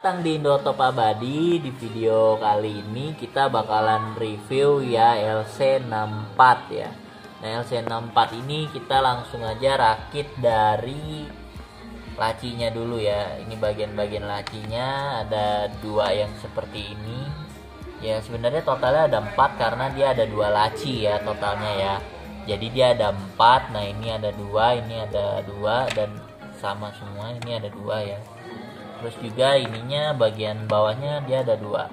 Datang di Indotop Abadi. Di video kali ini kita bakalan review ya LC64 ya. Nah, LC64 ini kita langsung aja rakit dari lacinya dulu ya. Ini bagian-bagian lacinya, ada dua yang seperti ini. Ya sebenarnya totalnya ada 4 karena dia ada 2 laci ya totalnya ya. Jadi dia ada 4. Nah, ini ada 2, ini ada 2 dan sama semua, ini ada 2 ya. Terus juga ininya bagian bawahnya dia ada 2.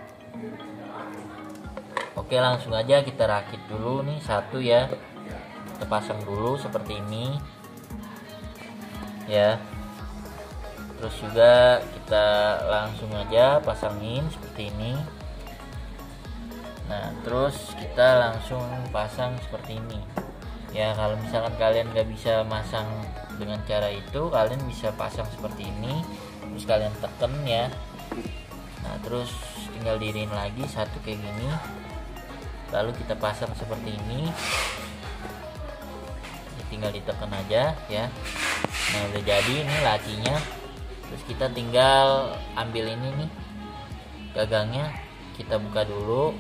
Oke, langsung aja kita rakit dulu nih satu ya. Kita pasang dulu seperti ini ya. Terus juga kita langsung aja pasangin seperti ini. Nah, terus kita langsung pasang seperti ini ya. Kalau misalkan kalian gak bisa masang dengan cara itu, kalian bisa pasang seperti ini, terus kalian tekan ya. Nah, terus tinggal diriin lagi satu kayak gini, lalu kita pasang seperti ini. Tinggal ditekan aja ya. Nah, udah jadi ini lacinya. Terus kita tinggal ambil ini nih gagangnya, kita buka dulu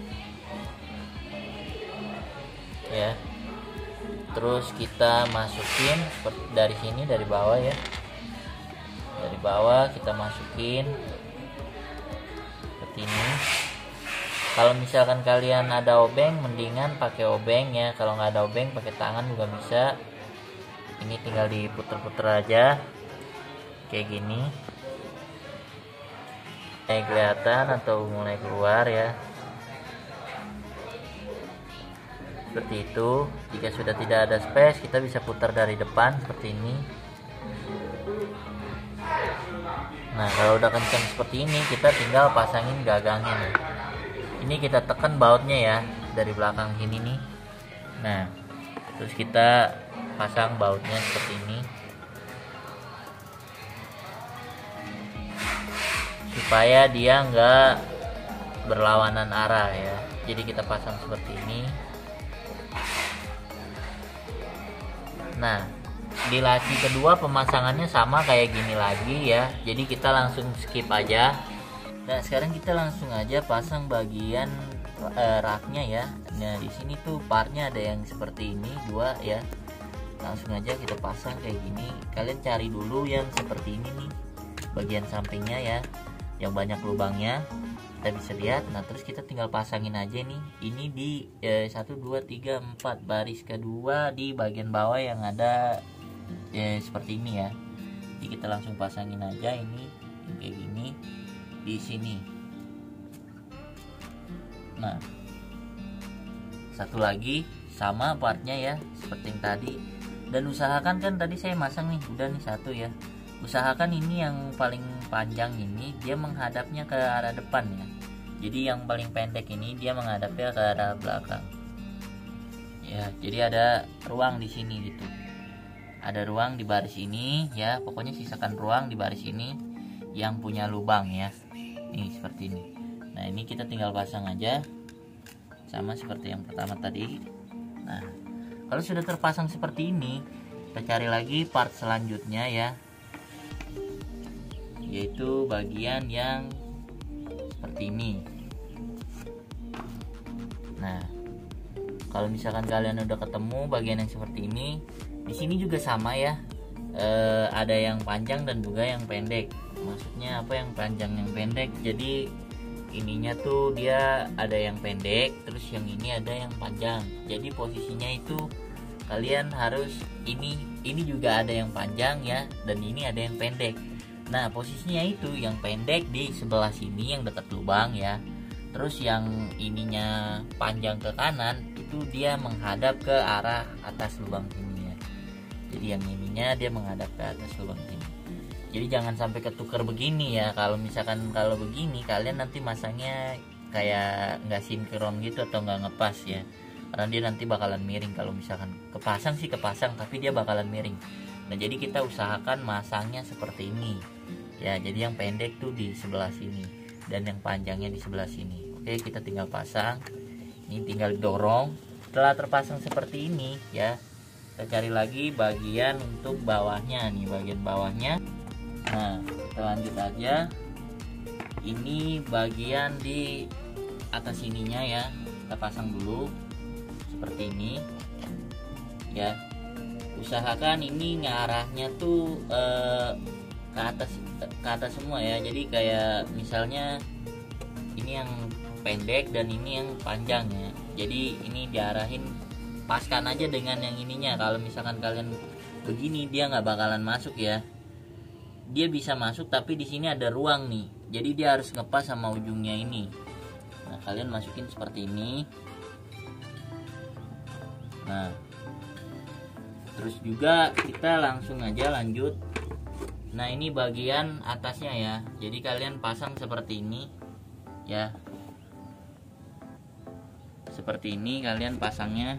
ya. Terus kita masukin dari sini, dari bawah ya. Dari bawah kita masukin seperti ini. Kalau misalkan kalian ada obeng, mendingan pakai obeng ya. Kalau nggak ada obeng, pakai tangan juga bisa. Ini tinggal diputer-puter aja kayak gini. Mulai kelihatan atau mulai keluar ya. Seperti itu. Jika sudah tidak ada space, kita bisa putar dari depan seperti ini. Nah, kalau udah kencang seperti ini, kita tinggal pasangin gagangnya nih. Ini kita tekan bautnya ya dari belakang sini nih. Nah, terus kita pasang bautnya seperti ini supaya dia nggak berlawanan arah ya. Jadi kita pasang seperti ini. Nah, di laci kedua pemasangannya sama kayak gini lagi ya. Jadi kita langsung skip aja. Nah, sekarang kita langsung aja pasang bagian raknya ya. Nah, di sini tuh partnya ada yang seperti ini 2 ya. Langsung aja kita pasang kayak gini. Kalian cari dulu yang seperti ini nih, bagian sampingnya ya, yang banyak lubangnya. Kita bisa lihat. Nah, terus kita tinggal pasangin aja nih. Ini di 1 2 3 4 baris kedua di bagian bawah yang ada seperti ini ya. Jadi kita langsung pasangin aja ini kayak gini di sini. Nah, satu lagi sama partnya ya seperti yang tadi. Dan usahakan, kan tadi saya masang nih udah nih satu ya. Usahakan ini yang paling panjang ini dia menghadapnya ke arah depan ya. Jadi yang paling pendek ini dia menghadapnya ke arah belakang. Ya, jadi ada ruang di sini gitu. Ada ruang di baris ini ya. Pokoknya sisakan ruang di baris ini yang punya lubang ya. Ini seperti ini. Nah, ini kita tinggal pasang aja sama seperti yang pertama tadi. Nah, kalau sudah terpasang seperti ini, kita cari lagi part selanjutnya ya, yaitu bagian yang seperti ini. Nah, kalau misalkan kalian udah ketemu bagian yang seperti ini, di sini juga sama ya. Ada yang panjang dan juga yang pendek. Maksudnya apa yang panjang yang pendek? Jadi ininya tuh dia ada yang pendek, terus yang ini ada yang panjang. Jadi posisinya itu kalian harus ini juga ada yang panjang ya, dan ini ada yang pendek. Nah, posisinya itu yang pendek di sebelah sini yang dekat lubang ya. Terus yang ininya panjang ke kanan itu dia menghadap ke arah atas lubang sini ya. Jadi yang ininya dia menghadap ke atas lubang sini. Jadi jangan sampai ketukar begini ya. Kalau misalkan kalau begini, kalian nanti masangnya kayak nggak sinkron gitu atau nggak ngepas ya. Karena dia nanti bakalan miring. Kalau misalkan kepasang sih kepasang, tapi dia bakalan miring. Nah, jadi kita usahakan masangnya seperti ini ya. Jadi yang pendek tuh di sebelah sini dan yang panjangnya di sebelah sini. Oke, kita tinggal pasang. Ini tinggal dorong. Setelah terpasang seperti ini ya, kita cari lagi bagian untuk bawahnya nih, bagian bawahnya. Nah, kita lanjut aja. ini bagian di atas ininya ya, kita pasang dulu seperti ini ya. Usahakan ini ngarahnya tuh ke atas semua ya. Jadi kayak misalnya ini yang pendek dan ini yang panjang ya. Jadi ini diarahin, paskan aja dengan yang ininya. Kalau misalkan kalian begini, dia nggak bakalan masuk ya. Dia bisa masuk tapi di sini ada ruang nih. Jadi dia harus ngepas sama ujungnya ini. Nah, kalian masukin seperti ini. Nah, terus juga kita langsung aja lanjut. Nah, ini bagian atasnya ya. Jadi kalian pasang seperti ini ya. Seperti ini kalian pasangnya.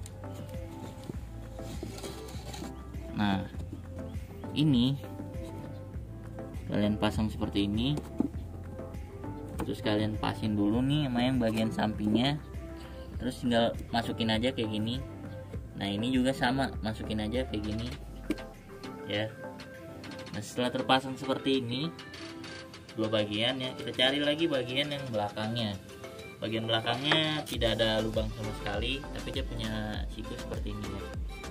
Nah, ini kalian pasang seperti ini. Terus kalian pasin dulu nih sama yang bagian sampingnya. Terus tinggal masukin aja kayak gini. Nah, ini juga sama, masukin aja kayak gini ya. Nah, setelah terpasang seperti ini dua bagian ya, kita cari lagi bagian yang belakangnya. Bagian belakangnya tidak ada lubang sama sekali, tapi dia punya siku seperti ini ya.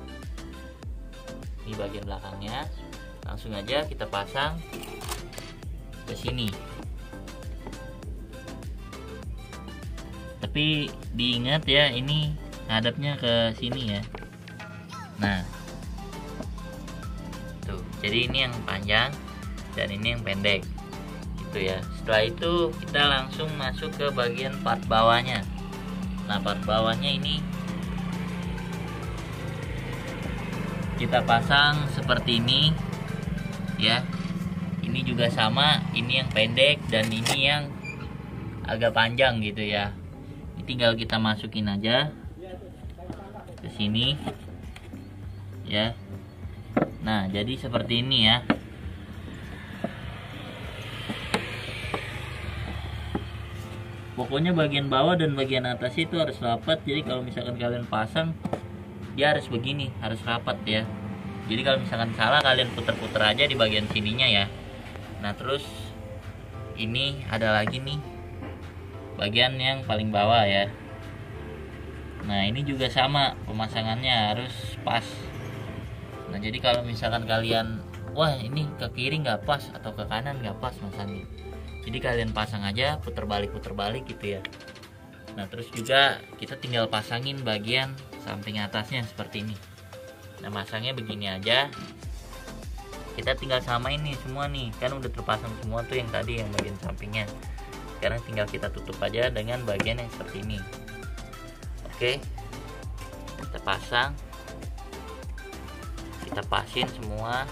Ini bagian belakangnya, langsung aja kita pasang ke sini. Tapi diingat ya, ini ngadepnya ke sini ya. Nah, tuh, jadi ini yang panjang dan ini yang pendek gitu ya. Setelah itu kita langsung masuk ke bagian part bawahnya. Nah, part bawahnya ini kita pasang seperti ini ya. Ini juga sama, ini yang pendek dan ini yang agak panjang gitu ya. Ini tinggal kita masukin aja ke sini ya. Nah, jadi seperti ini ya. Pokoknya bagian bawah dan bagian atas itu harus rapat. Jadi kalau misalkan kalian pasang, dia harus begini, harus rapat ya. Jadi kalau misalkan salah, kalian puter-puter aja di bagian sininya ya. Nah, terus ini ada lagi nih bagian yang paling bawah ya. Nah, ini juga sama, pemasangannya harus pas. Nah, jadi kalau misalkan kalian, wah ini ke kiri nggak pas atau ke kanan nggak pas masangnya, jadi kalian pasang aja puter balik gitu ya. Nah, terus juga kita tinggal pasangin bagian samping atasnya seperti ini. Nah, masangnya begini aja. Kita tinggal samain nih semua nih, kan udah terpasang semua tuh yang tadi yang bagian sampingnya. Sekarang tinggal kita tutup aja dengan bagian yang seperti ini. Oke, kita pasang, kita pasin semua.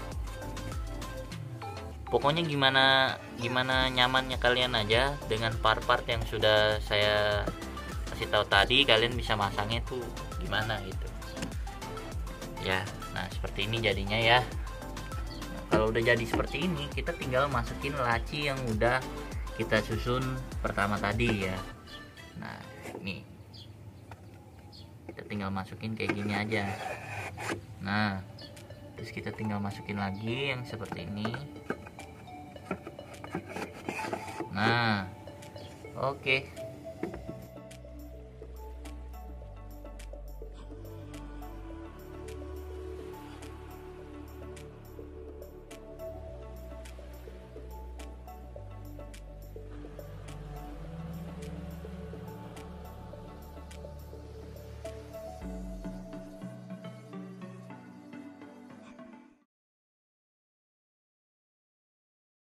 Pokoknya gimana nyamannya kalian aja dengan part-part yang sudah saya kasih tahu tadi. Kalian bisa masangnya tuh gimana gitu ya. Nah, seperti ini jadinya ya. Nah, kalau udah jadi seperti ini, kita tinggal masukin laci yang udah kita susun pertama tadi ya. Nah, ini kita tinggal masukin kayak gini aja. Nah, terus kita tinggal masukin lagi yang seperti ini. Nah, oke.